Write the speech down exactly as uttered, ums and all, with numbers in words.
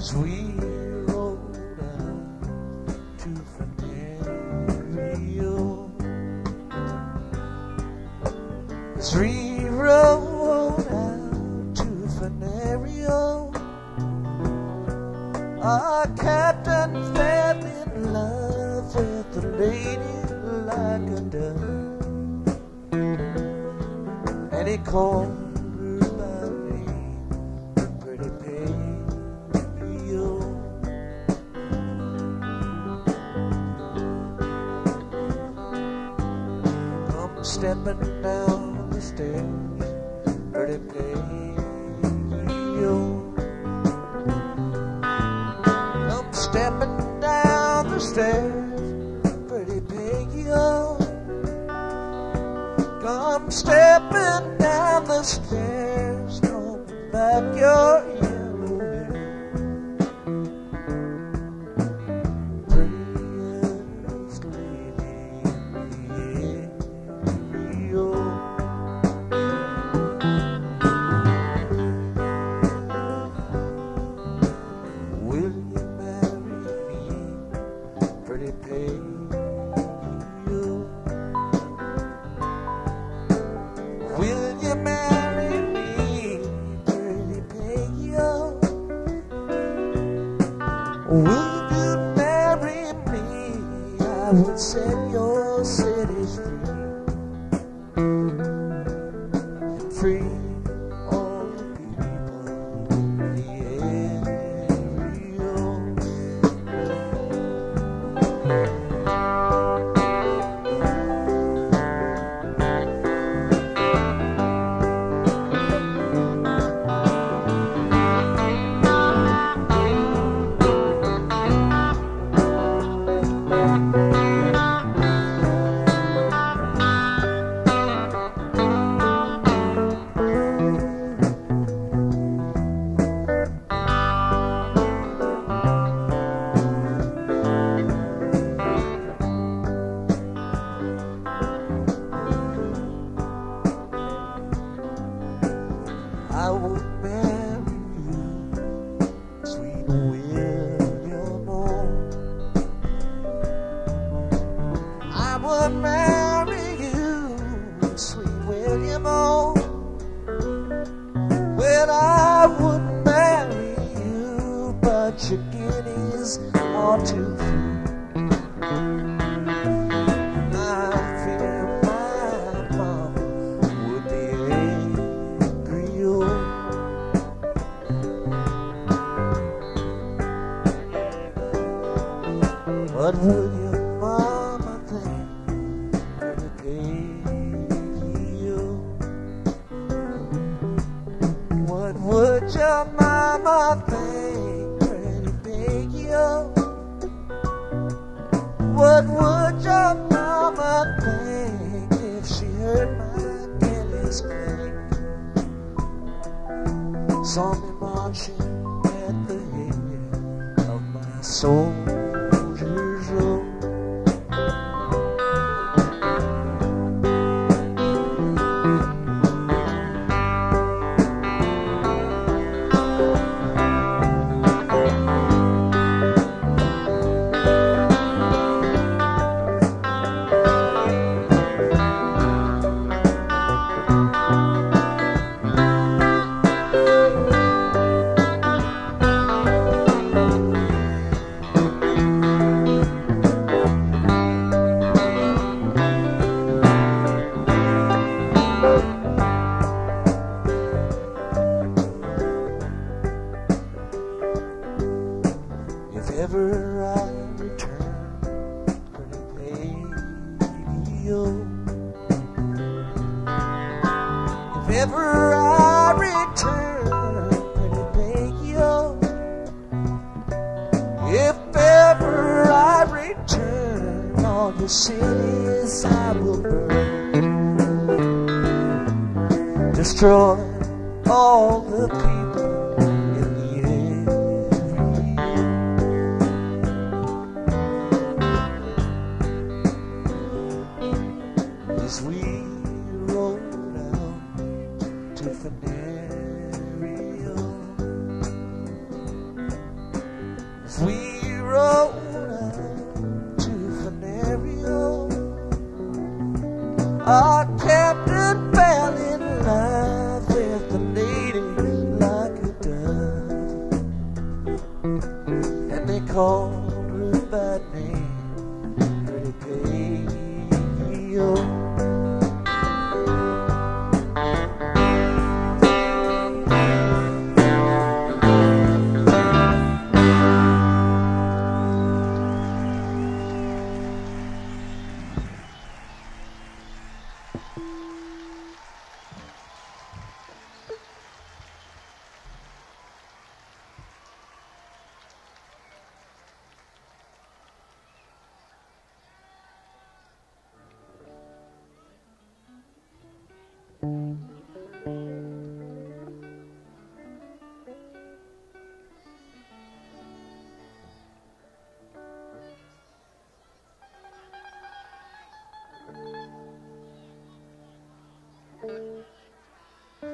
as we rode out to Venerio, as we rode out to Venerio, our captain fell in love with a lady like a dove, and he called her by name, pretty Peggy-O. Come stepping down the stairs, pretty Peggy-O. Come stepping down the stairs, pretty Peggy-O. Come stepping down the stairs, combing back your yellow hair, prettiest lady in Rio. Will you marry me, pretty Peggy-O? Will you marry me, pretty Peggy-O? Will you marry me? I will set your cities free, and free all the people in the area. I would marry you, sweet William O. I would marry you, sweet William O. Well, I would marry you, but your guineas are too few. I fear my mama would be angry. What would your mama think, pretty Peggy-O? What would your mama think, pretty Peggy-O? What would your mama think if she heard my guineas clink? Saw me marching at the head of my soldiers' row. If ever I return, pretty Peggy-O. If ever I return, pretty Peggy-O. If ever I return, all your cities I will burn, destroy all the people in the area. As we roll out to Venerio, call.